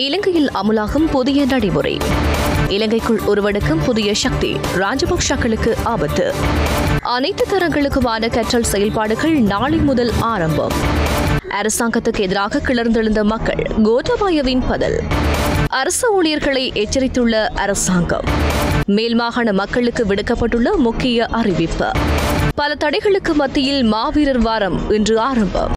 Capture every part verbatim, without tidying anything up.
இலங்கையில் அமுலாகும் புதிய நடைமுறை. இலங்கைக்குள் உருவெடுக்கும் புதிய சக்தி. ராஜபக்ஷக்களுக்கு ஆபத்து. அனைத்து தரங்களுக்குமான கற்றல் செயல்பாடுகள் நாளை முதல் ஆரம்பம். அரசாங்கத்துக்கு எதிராக கிளர்ந்தெழுந்த மக்கள். கோட்டாபாயவின் பதில். அரசு ஊழியர்களை எச்சரித்துள்ள அரசாங்கம். மேல் மாகாண மக்களுக்கு விடுக்கப்பட்டுள்ள முக்கிய அறிவிப்பு. பல தடைகளுக்கு மத்தியில் மாவீரர் வாரம் இன்று ஆரம்பம்.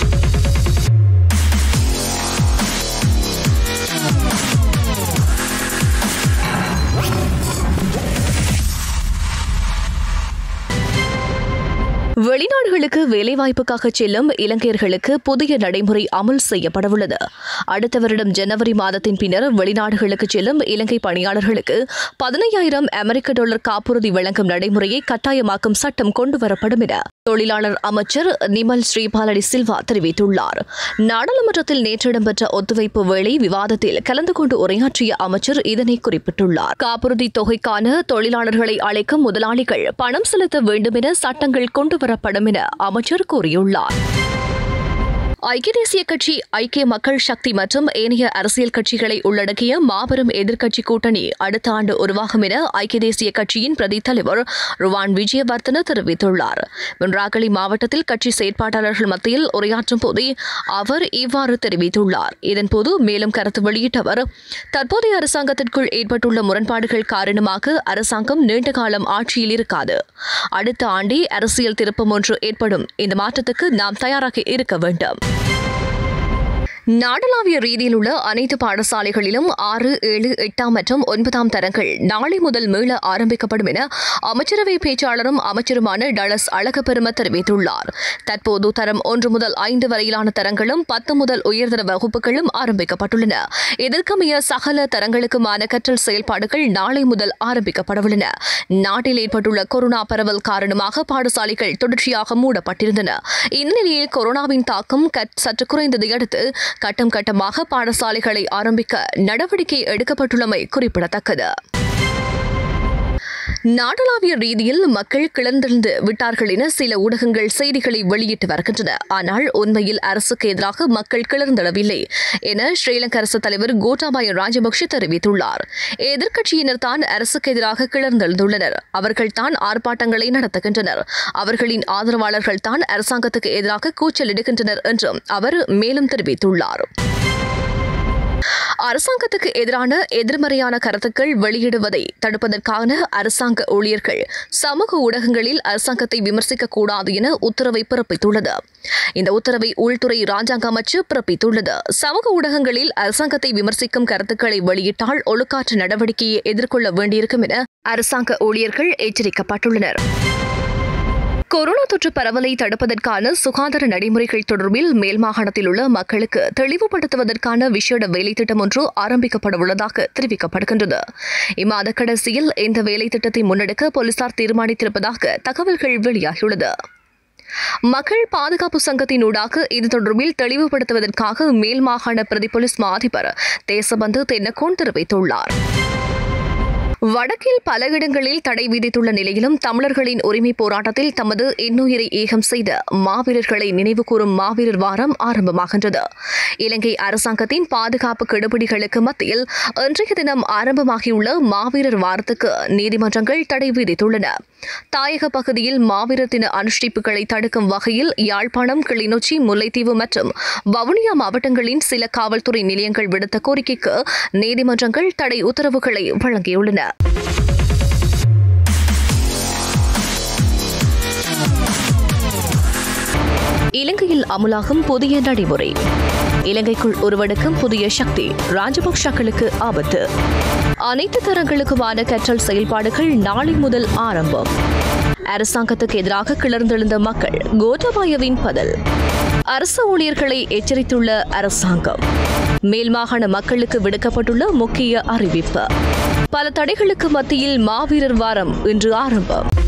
வெளிநாடுகளுக்கு வேலைவாய்ப்புக்காக செல்லும் இலங்கையர்களுக்கு புதிய நடைமுறை அமல் செய்யப்படவுள்ளது. அடுத்த வருடம் ஜனவரி மாதத்தின் பின்னர் வெளிநாடுகளுக்கு செல்லும் இலங்கை பணியாளர்களுக்கு பதினையாயிரம் அமெரிக்க டாலர் காப்புறுதி வழங்கும் நடைமுறையை கட்டாயமாக்கும் சட்டம் கொண்டுவரப்படும் என தொழிலாளர் அமைச்சர் நிமல் ஸ்ரீபாலடி சில்வா தெரிவித்துள்ளார். நாடாளுமன்றத்தில் நேற்று இடம்பெற்ற ஒத்துழைப்பு வேளை விவாதத்தில் கலந்து கொண்டு உரையாற்றிய அமைச்சர் இதனை குறிப்பிட்டுள்ளார். காப்புறுதி தொகைக்கான தொழிலாளர்களை அழைக்கும் முதலாளிகள் பணம் செலுத்த வேண்டும் என சட்டங்கள் கொண்டுவரப்படும் என அமைச்சர் கூறியுள்ளார். ஐக்கிய தேசிய கட்சி, ஐக்கிய மக்கள் சக்தி மற்றும் ஏனைய அரசியல் கட்சிகளை உள்ளடக்கிய மாபெரும் எதிர்க்கட்சி கூட்டணி அடுத்த ஆண்டு உருவாகும் என ஐக்கிய தேசிய கட்சியின் பிரதி தலைவர் ருவான் விஜயவர்தன தெரிவித்துள்ளார். மொன்றாகலை மாவட்டத்தில் கட்சி செயற்பாட்டாளர்கள் மத்தியில் உரையாற்றும் போதே அவர் இவ்வாறு தெரிவித்துள்ளார். இதன்போது மேலும் கருத்து வெளியிட்ட அவர், தற்போதைய அரசாங்கத்திற்குள் ஏற்பட்டுள்ள முரண்பாடுகள் காரணமாக அரசாங்கம் நீண்ட காலம் ஆட்சியில் இருக்காது. அடுத்த ஆண்டே அரசியல் திருப்பம் ஒன்று ஏற்படும். இந்த மாற்றத்துக்கு நாம் தயாராக இருக்க வேண்டும். நாடளாவிய ரீதியில் உள்ள அனைத்து பாடசாலைகளிலும் ஆறு, ஏழு, எட்டாம் மற்றும் ஒன்பதாம் தரங்கள் நாளை முதல் மீள ஆரம்பிக்கப்படும் என அமைச்சரவை பேச்சாளரும் அமைச்சருமான டலஸ் அழகப்பெரும தெரிவித்துள்ளார். தற்போது தரம் ஒன்று முதல் ஐந்து வரையிலான தரங்களும் பத்து முதல் உயர்தர வகுப்புகளும் ஆரம்பிக்கப்பட்டுள்ளன. இதற்கமைய சகல தரங்களுக்குமான கற்றல் செயல்பாடுகள் நாளை முதல் ஆரம்பிக்கப்படவுள்ளன. நாட்டில் ஏற்பட்டுள்ள கொரோனா பரவல் காரணமாக பாடசாலைகள் தொடர்ச்சியாக மூடப்பட்டிருந்தன. இந்த நிலையில் கொரோனாவின் தாக்கம் சற்று குறைந்ததை அடுத்து கட்டம் கட்டமாக பாடசாலைகளை ஆரம்பிக்க நடவடிக்கை எடுக்கப்பட்டுள்ளமை குறிப்பிடத்தக்கது. நாடளாவிய ரீதியில் மக்கள் கிளர்ந்தெழுந்து விட்டார்கள் என சில ஊடகங்கள் செய்திகளை வெளியிட்டு வருகின்றன. ஆனால் உண்மையில் அரசுக்கு எதிராக மக்கள் கிளர்ந்தெழவில்லை என ஸ்ரீலங்கா அரசு தலைவர் கோட்டாபாய ராஜபக்ஷ தெரிவித்துள்ளார். எதிர்க்கட்சியினர் தான் அரசுக்கு எதிராக கிளர்ந்தெழுந்துள்ளனர். அவர்கள் தான் ஆர்ப்பாட்டங்களை நடத்துகின்றனர். அவர்களின் ஆதரவாளர்கள் தான் அரசாங்கத்துக்கு எதிராக கூச்சலிடுகின்றனர் என்றும் அவர் மேலும் தெரிவித்துள்ளார். அரசாங்கத்துக்கு எதிரான எதிர்மறையான கருத்துக்கள் வெளியிடுவதை தடுப்பதற்கான அரசாங்க ஊழியர்கள் சமூக ஊடகங்களில் அரசாங்கத்தை விமர்சிக்கக் கூடாது என உத்தரவை பிறப்பித்துள்ளது. இந்த உத்தரவை உள்துறை ராஜாங்க அமைச்சு பிறப்பித்துள்ளது. சமூக ஊடகங்களில் அரசாங்கத்தை விமர்சிக்கும் கருத்துக்களை வெளியிட்டால் ஒழுக்காற்று நடவடிக்கையை எதிர்கொள்ள வேண்டியிருக்கும் என அரசாங்க ஊழியர்கள் எச்சரிக்கப்பட்டுள்ளனர். கொரோனா தொற்று பரவலை தடுப்பதற்கான சுகாதார நடைமுறைகள் தொடர்பில் மேல் மாகாணத்தில் உள்ள மக்களுக்கு தெளிவுபடுத்துவதற்கான விசேட வேலைத்திட்டம் ஒன்று ஆரம்பிக்கப்படவுள்ளதாக தெரிவிக்கப்படுகின்றது. இம்மாத கடைசியில் இந்த வேலைத்திட்டத்தை முன்னெடுக்க போலீசார் தீர்மானித்திருப்பதாக தகவல்கள் வெளியாகியுள்ளது. மக்கள் பாதுகாப்பு சங்கத்தின் ஊடாக இது தொடர்பில் தெளிவுபடுத்துவதற்காக மேல் மாகாண பிரதி போலீஸ் மா அதிபர் தேசபந்து தென்னக்கோன் தெரிவித்துள்ளார். வடக்கில் பல இடங்களில் தடை விதித்துள்ள நிலையிலும் தமிழர்களின் உரிமை போராட்டத்தில் தமது இன்னுயிரை ஏகம் செய்த மாவீரர்களை நினைவுகூரும் மாவீரர் வாரம் ஆரம்பமாகின்றது. இலங்கை அரசாங்கத்தின் பாதுகாப்பு கெடுபிடிகளுக்கு மத்தியில் இன்றைய தினம் ஆரம்பமாகியுள்ள மாவீரர் வாரத்துக்கு நீதிமன்றங்கள் தடை விதித்துள்ளன. தாயக பகுதியில் மாவீரர் தின அனுஷ்டிப்புகளை தடுக்கும் வகையில் யாழ்ப்பாணம், கிளிநொச்சி, முல்லைத்தீவு மற்றும் வவுனியா மாவட்டங்களின் சில காவல்துறை நிலையங்கள் விடுத்த கோரிக்கைக்கு நீதிமன்றங்கள் தடை உத்தரவுகளை வழங்கியுள்ளன. இலங்கையில் அமுலாகும் புதிய நடைமுறை. இலங்கைக்குள் உருவெடுக்கும் புதிய சக்தி. ராஜபக்ஷக்களுக்கு ஆபத்து. அனைத்து தரங்களுக்குமான கற்றல் செயல்பாடுகள் நாளை முதல் ஆரம்பம். அரசாங்கத்துக்கு எதிராக கிளர்ந்தெழுந்த மக்கள். கோட்டாபாயவின் பதில். அரசு ஊழியர்களை எச்சரித்துள்ள அரசாங்கம். மேல் மாகாண மக்களுக்கு விடுக்கப்பட்டுள்ள முக்கிய அறிவிப்பு. பல தடைகளுக்கு மத்தியில் மாவீரர் வாரம் இன்று ஆரம்பம்.